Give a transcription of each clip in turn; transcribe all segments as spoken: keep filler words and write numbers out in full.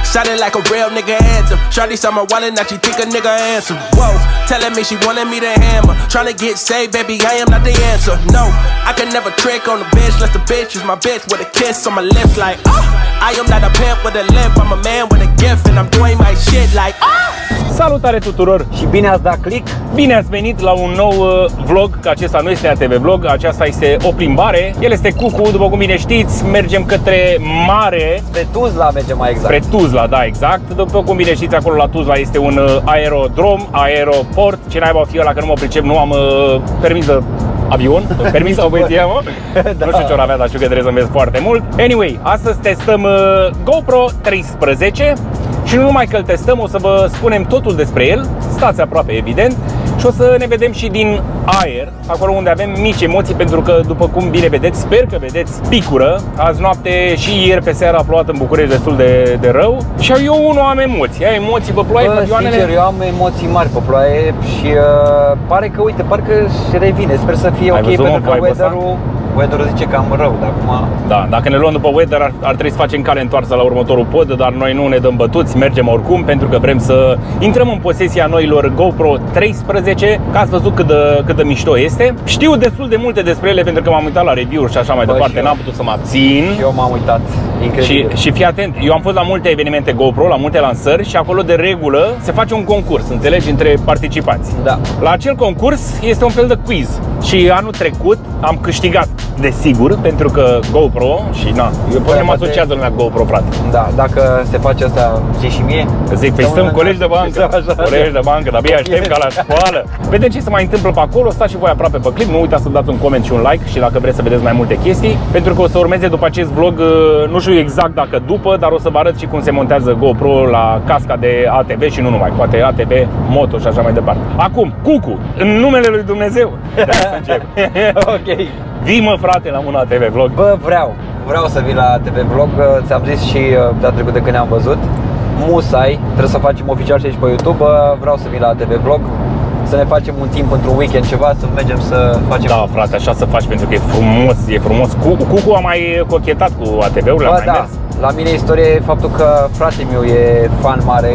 Sounded like a real nigga anthem. Shawty saw my wallet, now she think a nigga handsome. Whoa, telling me she wanted me to hammer. Tryna get saved, baby, I am not the answer. No, I can never trick on the bitch, unless the bitch is my bitch with a kiss on my lips like, oh. I am not a pimp with a limp, I'm a man with a gift and I'm doing my shit like, oh. Salutare tuturor și bine ați dat click! Bine ați venit la un nou uh, vlog, că acesta nu este A T V Vlog, aceasta este o plimbare. El este Cucu, după cum bine știți, mergem către mare. Spre Tuzla mergem mai exact. Spre Tuzla, da, exact. După cum bine știți, acolo la Tuzla este un uh, aerodrom, aeroport. Ce naiba o fi ăla, că nu mă pricep, nu am uh, permis de avion, permis sau băieția, mă? Da. Nu știu ce ori avea, dar știu că trebuie să merg foarte mult. Anyway, astăzi testăm uh, GoPro treisprezece. Și nu numai că îl testăm, o să vă spunem totul despre el, stați aproape evident, și o să ne vedem și din aer, acolo unde avem mici emoții, pentru că, după cum bine vedeți, sper că vedeți, picură. Azi noapte și ieri pe seara a plouat în București destul de, de rău și eu unul am emoții, ai emoții pe ploaie, Bă, sincer, eu am emoții mari pe ploaie și uh, pare că, uite, parcă și revine, sper să fie ai ok, văzut, pentru că weather-ul weather zice cam rău, dar acum... Da, dacă ne luăm după weather ar, ar trebui să facem cale întoarsă la următorul pod, dar noi nu ne dăm bătuți, mergem oricum, pentru că vrem să intrăm în posesia noilor GoPro treisprezece, că ați văzut cât de, cât de mișto este. Știu destul de multe despre ele, pentru că m-am uitat la review-uri și așa mai Bă, departe, n-am putut să mă abțin. Și eu m-am uitat, incredibil. Și, și fii atent, eu am fost la multe evenimente GoPro, la multe lansări și acolo de regulă se face un concurs, înțelegi, între participanți. Da. La acel concurs este un fel de quiz și anul trecut am câștigat, desigur, pentru că GoPro și na, eu până mă asociază lumea GoPro, frate. Da, dacă se face asta, zici și mie. Zic, păi stăm colegi de bancă, colegi de bancă, dar bine aștept ca la școală. Vedem ce se mai întâmplă pe acolo, stați și voi aproape pe clip, nu uitați să dați un coment și un like și dacă vreți să vedeți mai multe chestii, pentru că o să urmeze după acest vlog, nu știu exact dacă după, dar o să vă arăt și cum se montează GoPro la casca de A T V și nu numai, poate A T V, moto și așa mai departe. Acum, Cucu, în numele lui Dumnezeu, să încep. Ok. Vii, mă, frate, la un A T V Vlog. Bă, vreau, vreau să vin la A T V Vlog, ți-am zis și data trecută când ne-am văzut. Musai, trebuie să facem oficial și aici pe YouTube, vreau să vin la A T V Vlog, să ne facem un timp într-un weekend ceva, să mergem să facem... Da, frate, așa să faci, pentru că e frumos, e frumos. Cucu a mai cochetat cu A T V-ul, Bă, da, mers. La mine istorie e făptul că fratele meu e fan mare,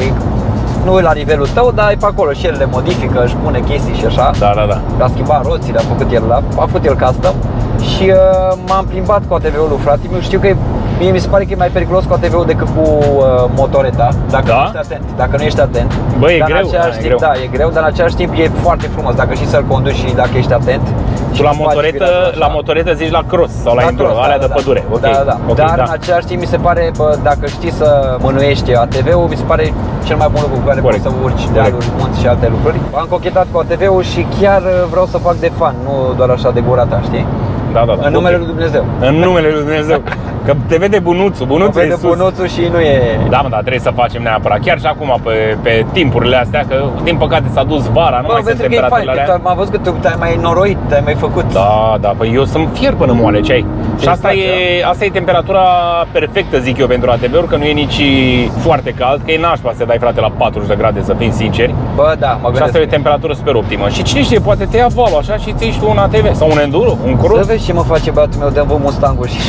nu la nivelul tău, dar e pe acolo și el le modifică, își pune chestii și așa. Da, da, da. A schimbat roțile, a făcut el, a, a făcut el custom și uh, m-am plimbat cu A T V-ul lui fratele meu. Știu că e, mie mi se pare că e mai periculos cu A T V-ul decât cu uh, motoreta, dacă da? nu ești atent. Dacă nu ești atent. Bă, e dar greu, în același da, timp, e greu. Da, e greu, dar în același timp e foarte frumos dacă știi să-l conduci și dacă ești atent. Tu la motoretă, la motoretă zici la cross sau la, la enduro, alea da, de da, pădure. Okay. Da, da. Okay, dar da. În același timp mi se pare, bă, dacă știi să mânuiești A T V-ul, mi se pare cel mai bun lucru cu care poți să urci dealuri, munți și alte lucruri. Am cochetat cu A T V-ul și chiar vreau să fac de fan, nu doar așa de gura ta, știi? Da, da, da. În numele lui Dumnezeu. În numele lui Dumnezeu. Că te vede bunuțul, bunuțul e sus. Bunuțul și nu e... Da, mă, dar trebuie să facem neapărat. Chiar și acum, pe, pe timpurile astea, că din păcate s-a dus vara, nu bă, mai sunt temperaturile alea. M-am văzut că tu te-ai mai noroit, te-ai mai făcut. Da, da, păi eu sunt fier până moale, ce ai? Și asta e, asta e temperatura perfectă, zic eu, pentru A T V-uri, că nu e nici foarte cald, că e nașpa să dai, frate, la patruzeci de grade, să fim sinceri. Bă, da, mă gândesc. Și asta e o temperatură super optimă. Și cine știe, poate te ia valul așa și ți iei și tu un A T V sau un enduro, un cross. Să vezi ce mă face băiatul meu, dăm vă Mustang-ul și...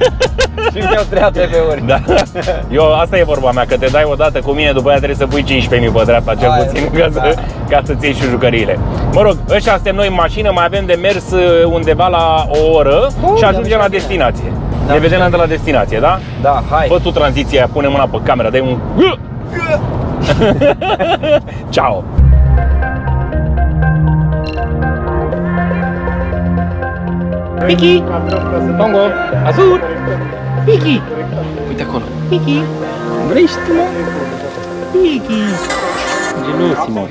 și mi-au trei A T V-uri. Da. Eu, asta e vorba mea, că te dai odată cu mine, după aia trebuie să pui cincisprezece mii pe dreapta, cel Aia, puțin, ca, da. să, ca să-ți iei și jucăriile. Mă rog, ăștia suntem noi în mașină, mai avem de mers undeva la o oră uh, și ajungem la destinație. Da, ne vedem de la destinație, da? Da, hai. Fă tu tranziția aia, pune mâna pe camera, dai un... Ciao! Piki! Tongo! Azur! Piki! Uite acolo! Piki! Vrei și tu, mă? Piki! Gelosimo!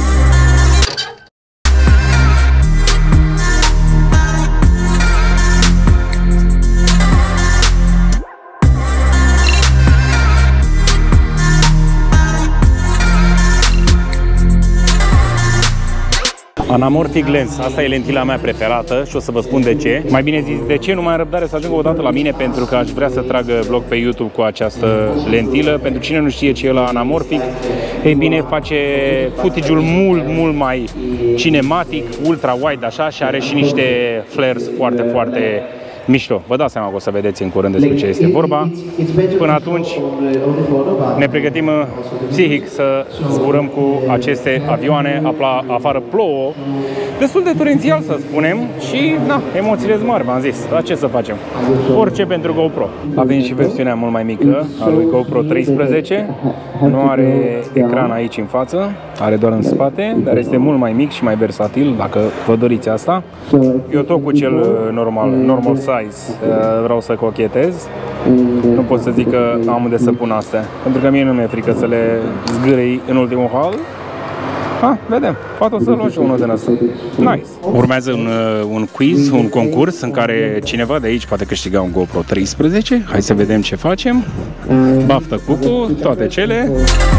Anamorphic Lens, asta e lentila mea preferată și o să vă spun de ce. Mai bine zis, de ce nu mai am răbdare să ajung o dată la mine, pentru că aș vrea să trag vlog pe YouTube cu această lentilă. Pentru cine nu știe ce e la Anamorphic, ei bine, face footage-ul mult, mult mai cinematic, ultra-wide așa, și are și niște flares foarte, foarte mișto. Vă dați seama că o să vedeți în curând despre ce este vorba. Până atunci ne pregătim psihic să zburăm cu aceste avioane. Afară plouă, destul de torențial să spunem și na, emoțiile sunt mari, v-am zis. Dar ce să facem? Orice pentru GoPro. A venit și versiunea mult mai mică a lui GoPro treisprezece. Nu are ecran aici în față, are doar în spate, dar este mult mai mic și mai versatil, dacă vă doriți asta. Eu tot cu cel normal, normal size vreau să cochetez. Nu pot să zic că am unde să pun astea, pentru că mie nu mi-e frică să le zgârei în ultimul hal. Ha, vedem, poate o să luăm și unul din ăsta. Nice. Urmează un, un quiz, un concurs în care cineva de aici poate câștiga un GoPro treisprezece. Hai să vedem ce facem. Baftă Cucu, toate cele.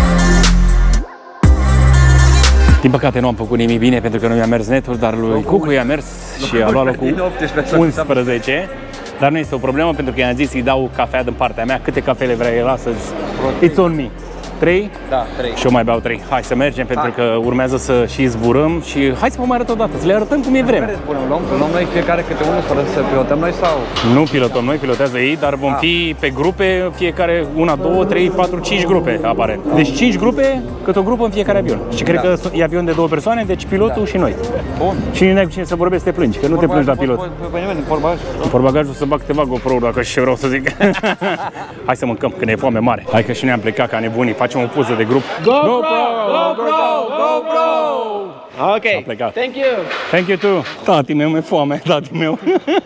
Din păcate nu am făcut nimic bine pentru că nu mi-a mers netul, dar lui Cucu i-a mers și a luat locul unsprezece. Dar nu este o problemă pentru că i-am zis să-i dau cafea din partea mea. Câte cafele vrea el astăzi? It's on me. trei? Da, trei. Și eu mai beau trei. Hai să mergem pentru că urmează să și zburăm și hai să vă mai arăt o dată, să le arătăm cum e vremea. Luăm, luăm noi fiecare câte unul fără să pilotăm noi sau? Nu pilotăm noi, pilotează ei, dar vom fi pe grupe, fiecare una, două, trei, patru, cinci grupe aparent. Deci cinci grupe, cât o grupă în fiecare avion. Și cred că e avion de două persoane, deci pilotul și noi. Bun. Și nu ai cu cine să vorbești, te plângi, că nu te plângi la pilot. În portbagaj o să bag câteva GoPro-uri, dacă și vreau să zic. Hai să mâncăm, că ne e foame mare. Hai că și ne-am plecat ca nebunii, facem o poză de grup. GoPro! GoPro! GoPro! Ok, thank you! Thank you too! Tati meu, mi-e foame, tati meu.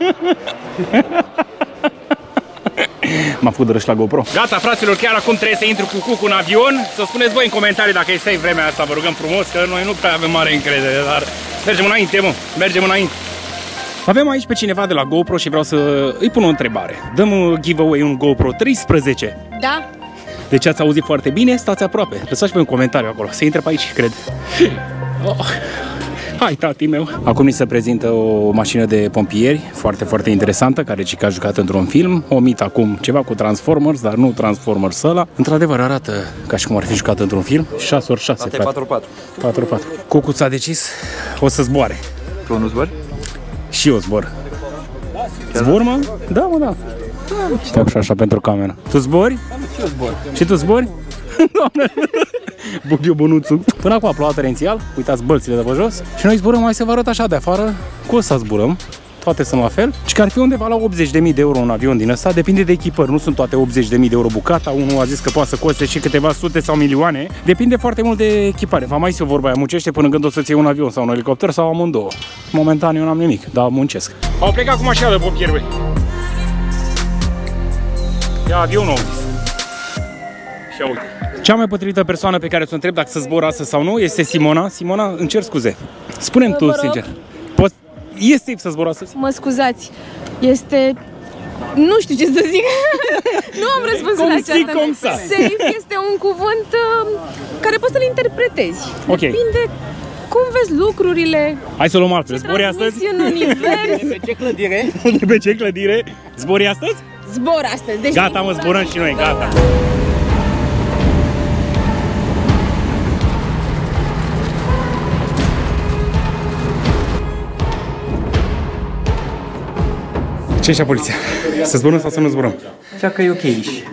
M-a făcut de râși la GoPro. Gata, fraților, chiar acum trebuie să intru cu Cucu în avion. Să spuneți voi în comentarii dacă e safe vremea asta, vă rugăm frumos, că noi nu prea avem mare încredere, dar mergem înainte, mă, mergem înainte. Avem aici pe cineva de la GoPro și vreau să îi pun o întrebare. Dăm un giveaway un GoPro treisprezece. Da. Deci ați auzit foarte bine, stați aproape. Lăsați-mi un comentariu acolo, să intre pe aici, cred. Oh. Hai, tati meu! Acum ni se prezintă o mașină de pompieri foarte, foarte interesantă, care Cica a jucat într-un film. Omit acum ceva cu Transformers, dar nu Transformers ăla. Într-adevăr arată ca și cum ar fi jucat într-un film. șase ori șase, frate. patru patru. patru patru. Cucu ți-a decis, o să zboare. Tu nu zbori? Și eu zbor. Zbor, mă? Da, mă, da. Fac și așa pentru cameră. Tu zbori? Și eu zbor. Și tu zbori? Doamne! Bug eu bănuțul. Până acum a plouat torențial, uitați bălțile de pe jos. Și noi zburăm, hai să vă arăt așa de afară, cu ăsta zburăm. Toate sunt la fel. Și că ar fi undeva la optzeci de mii de euro un avion din ăsta, depinde de echipări. Nu sunt toate optzeci de mii de euro bucata. Unul a zis că poate să coste și câteva sute sau milioane. Depinde foarte mult de echipare. V-am mai zis eu vorba aia, muncește până când o să-ți iei un avion sau un elicopter sau amândouă. Momentan eu n-am nimic, dar muncesc. Au plecat cu mașina de pompieri. Ia avionul, au zis. Și uite. Cea mai potrivită persoană pe care ți-o întreb dacă să zbor astăzi sau nu este Simona. Simona, îmi cer scuze. Spune-mi tu, sincer. Poți... E safe să zbor astăzi? Mă scuzați. Este... Nu știu ce să zic. Nu am răspunsul la aceasta. Cum sa? Safe este un cuvânt uh, care poți să-l interpretezi. Ok. Depinde cum vezi lucrurile. Hai să luăm altfel. Zbori astăzi? În univers. De pe ce clădire? De pe ce clădire? Zbori astăzi? Zbor astăzi. Deci gata, mă, zburăm și noi, gata. Ce și-a poliția? Să zburăm sau să nu zburăm? Cea că e ok aici.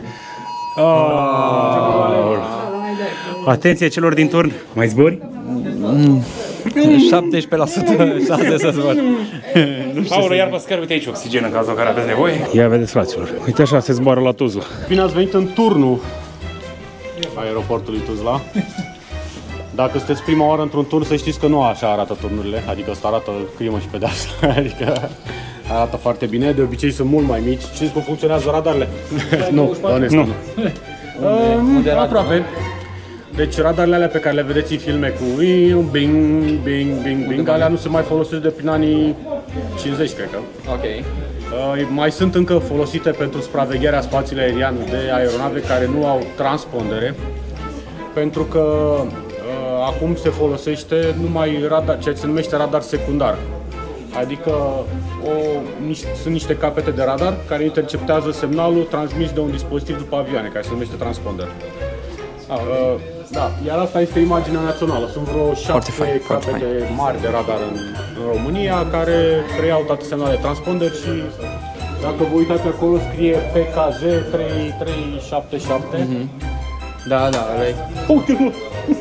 Oh. Atenție celor din turn. Mai zbori? șaptesprezece la sută șanse să zbor. Paolo, iar pe scări, uite aici oxigen în cazul în care aveți nevoie. Ia vedeți, fraților. Uite așa se zboară la Tuzla. Bine ați venit în turnul aeroportului Tuzla. Dacă sunteți prima oară într-un turn, să știți că nu așa arată turnurile. Adică ăsta arată crimă și pedeapsă. Adică arată foarte bine. De obicei sunt mult mai mici. Știți cum funcționează radarele? Nu, onest, nu. nu. Aproape. Deci radarele alea pe care le vedeți în filme cu bing, bing, bing, bing, alea nu se mai folosesc de prin anii cincizeci, cred că. Ok. Uh, mai sunt încă folosite pentru supravegherea spațiului aerian de aeronave care nu au transpondere, pentru că uh, acum se folosește numai radar, ceea ce se numește radar secundar. Adică o, niște, sunt niște capete de radar care interceptează semnalul transmis de un dispozitiv după avioane, care se numește transponder. Uh, da, iar asta este imaginea națională. Sunt vreo șapte capete mari de radar în, în România care preiau toate semnalele de transponder și Dacă vă uitați acolo scrie P K Z trei trei șapte șapte. Mm-hmm. Da, da, ăla-i. Uite-mă!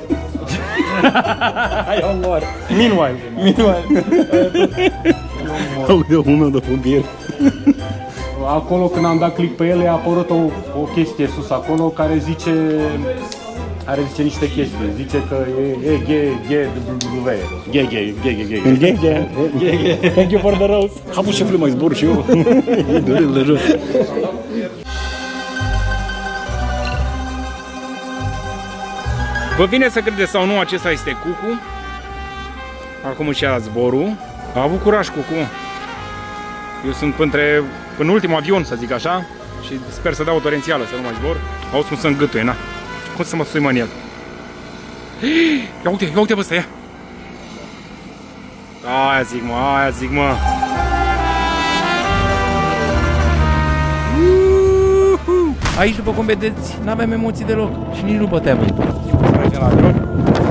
Eu mor. Meanwhile. Meanwhile. Aude omul meu de fobier. Acolo când am dat click pe ele a apărut o, o chestie sus acolo care zice are zice niște chestii. Zice că e E G G W. G G G G G G G. Thank you for the rose. Am pus șefule mai zbor și eu. E dorel de jos. Vă vine să credeți sau nu, acesta este Cucu. Acum își ia zborul. A avut curaj Cucu. Eu sunt între, în ultimul avion, să zic așa. Și sper să dau o torențială, să nu mai zbor. Auzi cum să îngâtuie, na. Cum să mă sui mă în el? Ia uite, ia uite pe ăsta, ia. Aia zic mă, aia zic mă. Aici, după cum vedeți, n-aveam emoții deloc și nici nu bătea vântul. Mergem la dron.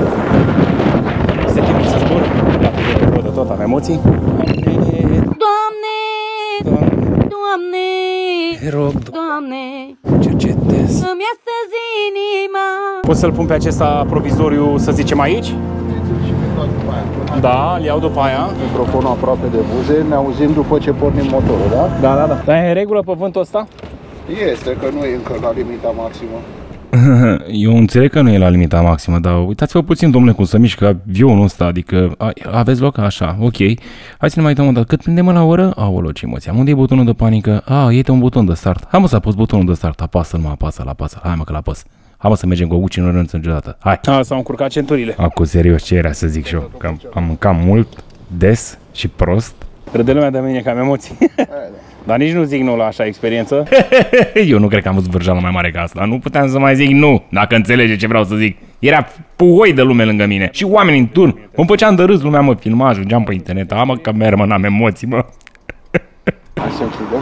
Se chinuie să zbor. Gata, de tot, am emoții. Doamne, Doamne, Te rog, Doamne, cercetez. să-mi ia stăzi inima. Pot să-l pun pe acesta provizoriu, să zicem, aici? Da, îl iau după aia. Microfonul aproape de buze, ne auzim după ce pornim motorul, da? Da, da, da. Dar e în regulă pe vântul ăsta? Este, că nu e încă la limita maximă. Eu înțeleg că nu e la limita maximă, dar uitați-vă puțin, domnule, cum să mișcă avionul ăsta, adică a, aveți loc așa, ok. Hai să ne mai uităm o dată, cât prindem la oră? Aoleu, ce emoție, unde e butonul de panică? A, este un buton de start. Hai mă să apăs butonul de start, apasă-l mă, apasă-l, apasă hai mă că l-apăs. Hai mă să mergem cu o Gucci, nu renunțăm niciodată, hai. A, s-au încurcat centurile. Acum, serios, ce era să zic și eu, că am, am mâncat mult, des și prost. Râde lumea de mine că am emoții. Dar nici nu zic nu la așa experiență. Eu nu cred că am văzut vârjeală mai mare ca asta. Nu puteam să mai zic nu, dacă înțelege ce vreau să zic. Era puhoi de lume lângă mine și oameni în turn. Mă făceam de râs, lumea mă filma, ajungeam pe internet. Am mă că merg, mă, n-am emoții, mă. Hai să închidem.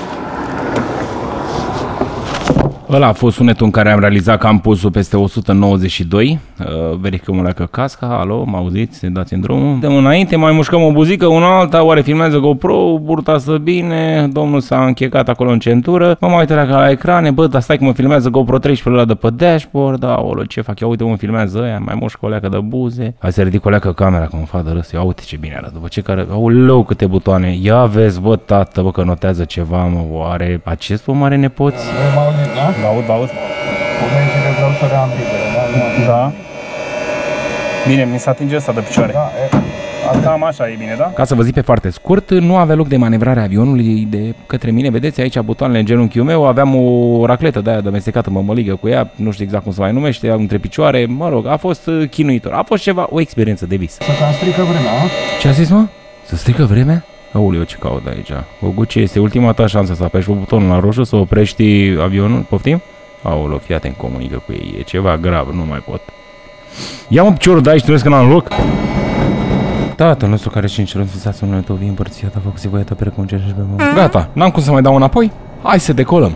Ăla a fost sunetul în care am realizat că am pus-o peste o sută nouăzeci și doi. Uh, verificăm o leacă casca, alo, mă auziți, dați-mi drumul. Dăm înainte, mai mușcăm o buzică, una alta, oare filmează GoPro, burta să bine, domnul s-a închecat acolo în centură. Mă mai uit la, la ecrane, bă, dar stai că mă filmează GoPro treisprezece ăla de pe dashboard, da, olo, ce fac, ia uite mă filmează ăia, mai mușcă o leacă de buze. Hai să ridic o leacă camera, că mă fac de râs, ia uite ce bine arată, după ce care, aoleu, câte butoane, ia vezi, bă, tată, bă, că notează ceva, mă, oare acest om are nepoți? Mă auziți, da? Vă aud, vă aud. Comenzile vreau să le am libere, da? Da. Bine, mi se atinge ăsta de picioare. Da, e. Cam așa e bine, da? Ca să vă zic pe foarte scurt, nu avea loc de manevrare avionului de către mine. Vedeți aici butoanele în genunchiul meu, aveam o racletă de aia domesticată, mămăligă cu ea, nu știu exact cum se mai numește, între picioare, mă rog, a fost chinuitor. A fost ceva, o experiență de vis. Să cam strică vremea, a? Ce a zis, mă? Să strică vremea? Aoleu, ce caut aici? O Gucci, este ultima ta șansă să apeși pe butonul la roșu, să oprești avionul, poftim? Aoleu, fii atent, comunică cu ei, e ceva grav, nu mai pot. Ia-mă piciorul de aici, tu vezi că n-am loc? Tatăl nostru care și în cerul înființat numele Tău, vii împărțit, a făcut voia Ta precum în cer și pe pământ. Gata, n-am cum să mai dau înapoi? Hai să decolăm!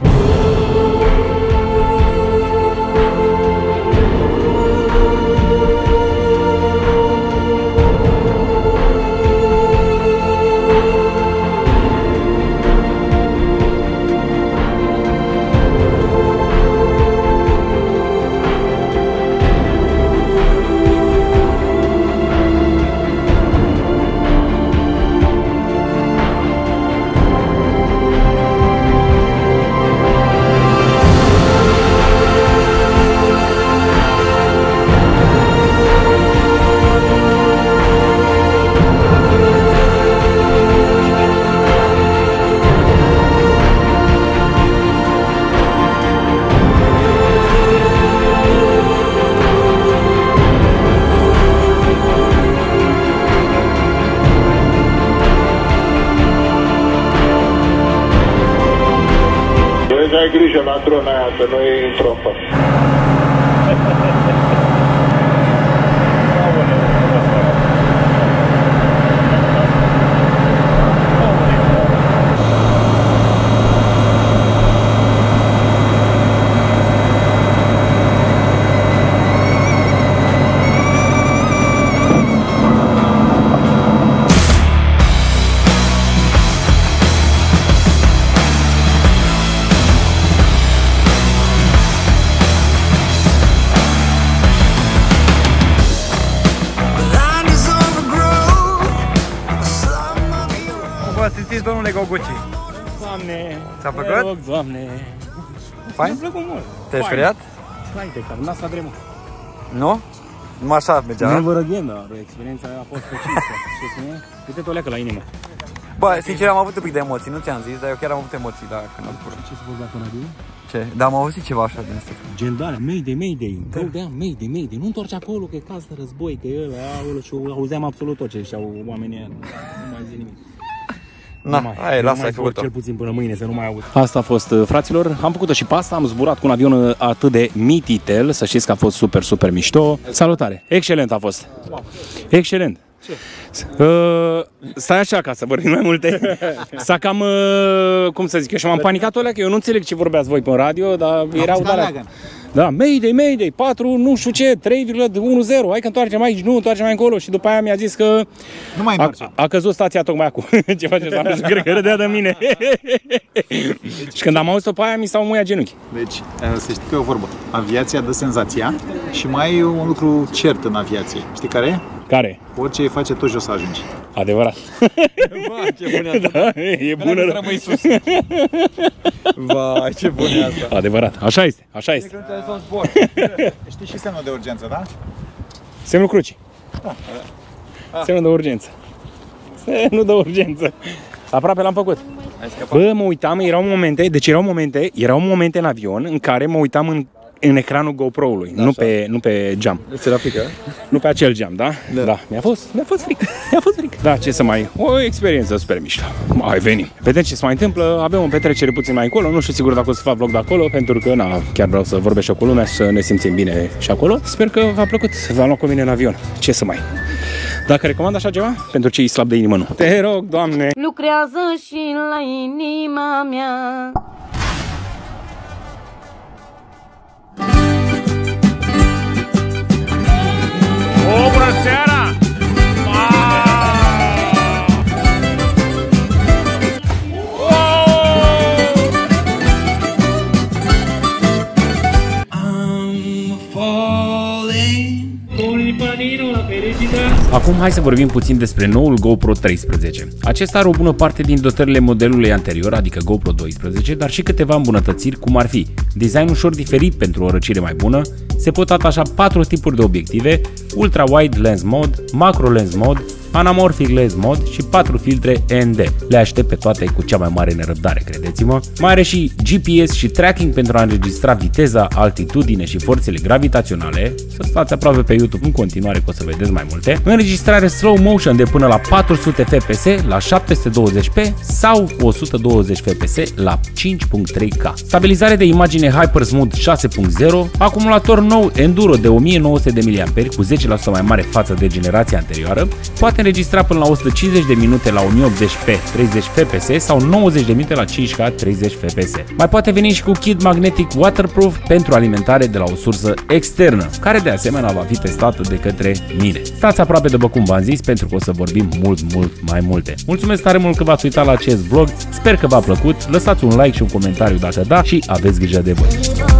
Ai grijă la drona aia să nu iei în trompă. zis, domnule Goguci? Doamne, ți-a plăcut? Rog, Doamne. Fain? Mi-a plăcut mult. Te-ai speriat? Hai, te cam asta dremă. Nu? Numai așa mergea, da? Never again, dar experiența a fost precisă. Și spune, uite-te o leacă la inimă. Bă, sincer am avut un pic de emoții, nu ți-am zis, dar eu chiar am avut emoții, da, când am zburat. Ce să vă dacă radio? Ce? Dar am auzit ceva așa din asta. Gen de alea, Mayday, Mayday, go down, Mayday, Mayday, nu întorci acolo că e caz de război, că e ăla, aolo, și auzeam absolut tot ce știau oamenii ăia, nu mai zi nimic. Na, hai, lasă, ai făcut-o. Cel puțin până mâine să nu mai aud. Asta a fost, fraților, am făcut-o și pe asta, am zburat cu un avion atât de mititel, să știți că a fost super, super mișto. Salutare, excelent a fost. Excelent. Ce? Uh, stai așa ca să vorbim mai multe. S-a cam, uh, cum să zic, eu și m-am panicat alea, că eu nu înțeleg ce vorbeați voi pe radio, dar erau de alea. Da, Mayday, Mayday, patru, nu știu ce, trei virgulă unu zero, hai că întoarcem aici, nu, întoarcem mai încolo. Și după aia mi-a zis că nu mai a, a căzut stația tocmai acum. Ce faceți, am zis, cred că râdea de mine. Și când am auzit-o pe aia, mi s-au muiat genunchi. Deci, să știi că e o vorbă. Aviația dă senzația și mai e un lucru cert în aviație. Știi care e? Care? Orice îi face, tot jos ajungi. Adevărat. Vai, ce bună asta. Da, e bună. Rămâi sus. Vai, ce bună asta. Adevărat, așa este, așa este. Știi și semnul de urgență, da? Semnul cruci. Da. Semnul de urgență. Semnul de urgență. Aproape l-am făcut. Bă, mă uitam, erau momente, deci erau momente, erau momente în avion în care mă uitam în în ecranul GoPro-ului, nu pe, nu pe geam. Ți era frică? Nu pe acel geam, da? Da. Da. Mi-a fost, mi-a fost frică. Mi-a fost frică. Da, ce să mai... O experiență super mișto. Mai venim. Vedem ce se mai întâmplă. Avem o petrecere puțin mai acolo. Nu știu sigur dacă o să fac vlog de acolo, pentru că, na, chiar vreau să vorbesc și cu lumea și să ne simțim bine și acolo. Sper că v-a plăcut. V-am luat cu mine în avion. Ce să mai... Dacă recomand așa ceva, pentru cei slabi de inimă, nu. Te rog, Doamne! Lucrează și la inima mea. O, bună seara! Acum hai să vorbim puțin despre noul GoPro treisprezece. Acesta are o bună parte din dotările modelului anterior, adică GoPro doisprezece, dar și câteva îmbunătățiri, cum ar fi design ușor diferit pentru o răcire mai bună, se pot atașa patru tipuri de obiective, Ultra Wide Lens Mode, Macro Lens Mode, Anamorphic Lens Mode și patru filtre E N D. Le aștept pe toate cu cea mai mare nerăbdare, credeți-mă. Mai are și G P S și tracking pentru a înregistra viteza, altitudine și forțele gravitaționale. Să stați aproape pe YouTube în continuare că o să vedeți mai multe. Înregistrare slow motion de până la patru sute F P S la șapte sute douăzeci p sau o sută douăzeci F P S la cinci virgulă trei K. Stabilizare de imagine HyperSmooth șase punct zero, acumulator nou Enduro de o mie nouă sute de miliamperi cu zece la sută mai mare față de generația anterioară, poate înregistra până la o sută cincizeci de minute la o mie optzeci p treizeci F P S sau nouăzeci de minute la cinci K treizeci F P S. Mai poate veni și cu kit magnetic waterproof pentru alimentare de la o sursă externă, care de asemenea va fi testată de către mine. Stați aproape de cum v-am zis, pentru că o să vorbim mult, mult mai multe. Mulțumesc tare mult că v-ați uitat la acest vlog, sper că v-a plăcut, lăsați un like și un comentariu dacă da și aveți grijă de voi.